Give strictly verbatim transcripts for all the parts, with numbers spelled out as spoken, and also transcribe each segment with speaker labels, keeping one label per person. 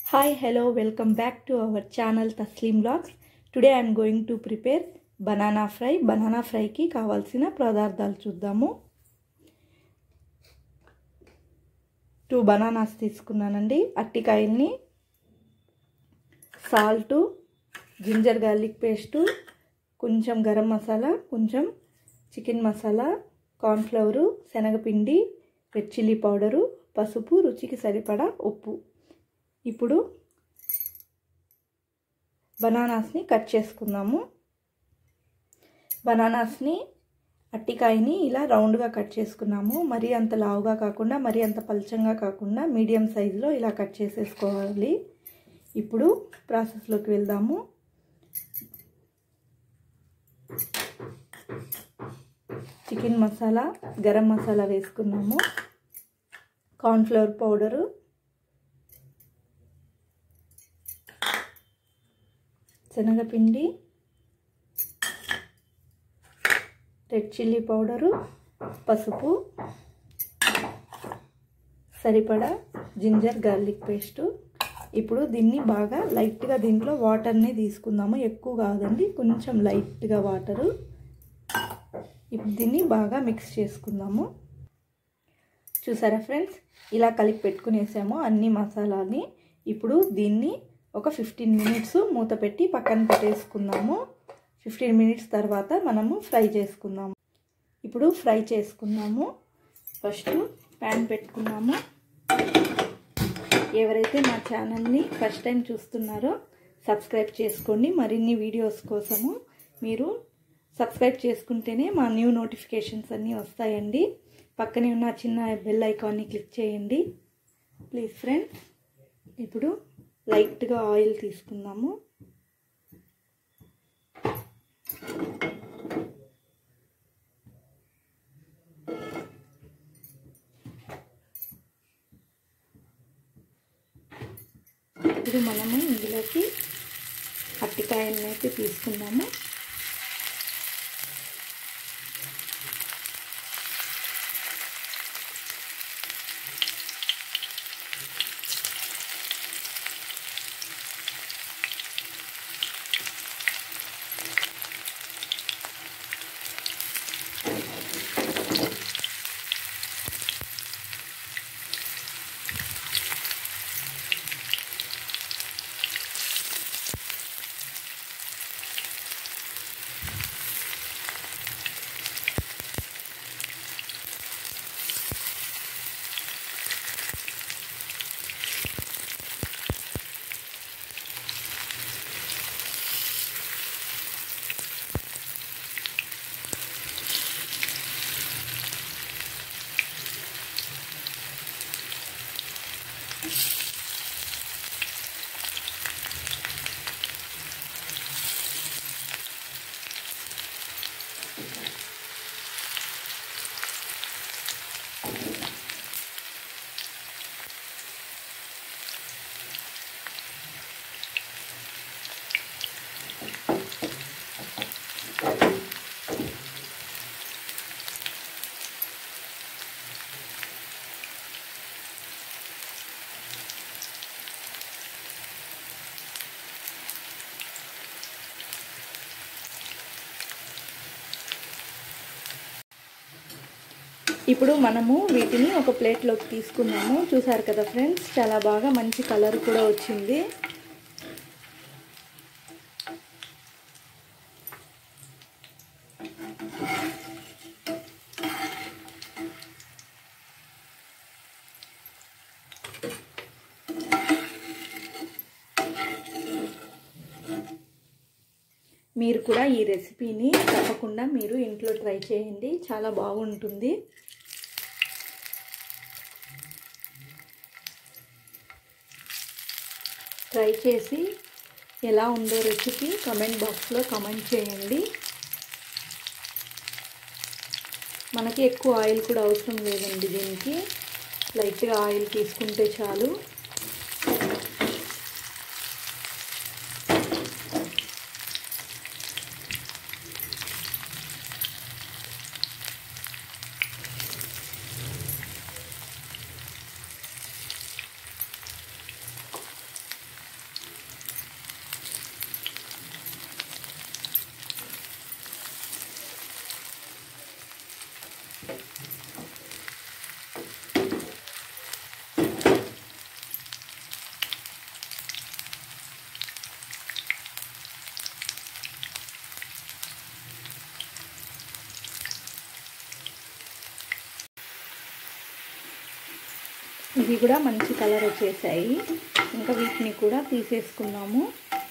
Speaker 1: Hi, hello, welcome back to our channel Thaslim vlogs. Today I am going to prepare banana fry. Banana fry ki kavalsina padarthalu chuddaamu. Two bananas తీసుకున్నానండి. అట్టికాయల్ని salt, ginger garlic paste, కొంచెం గరం మసాలా, కొంచెం chicken masala, corn flour, శనగపిండి, red chilli powder, పసుపు, రుచికి సరిపడా ఉప్పు. ఇప్పుడు బనానాస్ని కట్ చేసుకుందాము. బనానాస్ని అట్టికాయని ఇలా రౌండ్గా కట్ చేసుకున్నాము. మరీ అంత లావుగా కాకుండా మరీ అంత పల్చంగా కాకుండా మీడియం సైజులో ఇలా కట్ చేసేసుకోవాలి. ఇప్పుడు ప్రాసెస్లోకి వెళ్దాము. చికెన్ మసాలా, గరం మసాలా వేసుకున్నాము. కార్న్ ఫ్లవర్ పౌడరు, శనగపిండి, రెడ్ చిల్లీ పౌడరు, పసుపు, సరిపడా జింజర్ గార్లిక్ పేస్టు. ఇప్పుడు దీన్ని బాగా లైట్గా దీంట్లో వాటర్ని తీసుకుందాము. ఎక్కువ కాదండి, కొంచెం లైట్గా వాటరు. ఇప్పుడు దీన్ని బాగా మిక్స్ చేసుకుందాము. చూసారా ఫ్రెండ్స్, ఇలా కలిపి పెట్టుకునేసాము అన్ని మసాలాని. ఇప్పుడు దీన్ని ఒక ఫిఫ్టీన్ మినిట్స్ మూత పెట్టి పక్కన పెట్టేసుకుందాము. ఫిఫ్టీన్ మినిట్స్ తర్వాత మనము ఫ్రై చేసుకుందాము. ఇప్పుడు ఫ్రై చేసుకుందాము. ఫస్ట్ ప్యాన్ పెట్టుకున్నాము. ఎవరైతే మా ఛానల్ని ఫస్ట్ టైం చూస్తున్నారో సబ్స్క్రైబ్ చేసుకోండి. మరిన్ని వీడియోస్ కోసము మీరు సబ్స్క్రైబ్ చేసుకుంటేనే మా న్యూ నోటిఫికేషన్స్ అన్నీ వస్తాయండి. పక్కనే ఉన్న చిన్న బెల్ ఐకాన్ని క్లిక్ చేయండి ప్లీజ్ ఫ్రెండ్స్. ఇప్పుడు లైట్గా ఆయిల్ తీసుకుందాము. ఇప్పుడు మనము ఇందులోకి అట్టికాయలను అయితే తీసుకుందాము. ఇప్పుడు మనము వీటిని ఒక ప్లేట్లోకి తీసుకున్నాము. చూసారు కదా ఫ్రెండ్స్, చాలా బాగా మంచి కలర్ కూడా వచ్చింది. మీరు కూడా ఈ రెసిపీని తప్పకుండా మీరు ఇంట్లో ట్రై చేయండి, చాలా బాగుంటుంది. ట్రై చేసి ఎలా ఉందో రెసిపీ కామెంట్ బాక్స్లో కామెంట్ చేయండి. మనకి ఎక్కువ ఆయిల్ కూడా అవసరం లేదండి, దీనికి లైట్గా ఆయిల్ తీసుకుంటే చాలు. ఇవి కూడా మంచి కలర్ వచ్చేసాయి. ఇంకా వీటిని కూడా తీసేసుకున్నాము.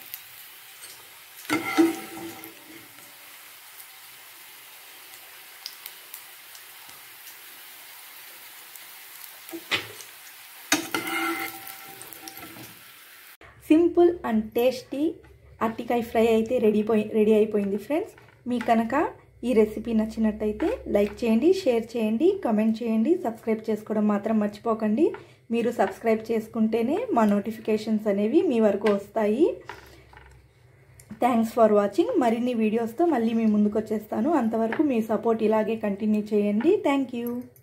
Speaker 1: సింపుల్ అండ్ టేస్టీ అరటికాయ ఫ్రై అయితే రెడీ పోయి రెడీ అయిపోయింది ఫ్రెండ్స్. మీకు కనుక ఈ రెసిపీ నచ్చినట్టయితే లైక్ చేయండి, షేర్ చేయండి, కమెంట్ చేయండి, సబ్స్క్రైబ్ చేసుకోవడం మాత్రం మర్చిపోకండి. మీరు సబ్స్క్రైబ్ చేసుకుంటేనే మా నోటిఫికేషన్స్ అనేవి మీ వరకు వస్తాయి. Thanks for watching. మరిన్ని వీడియోస్తో మళ్ళీ మీ ముందుకు వచ్చేస్తాను. అంతవరకు మీ సపోర్ట్ ఇలాగే కంటిన్యూ చేయండి. Thank you.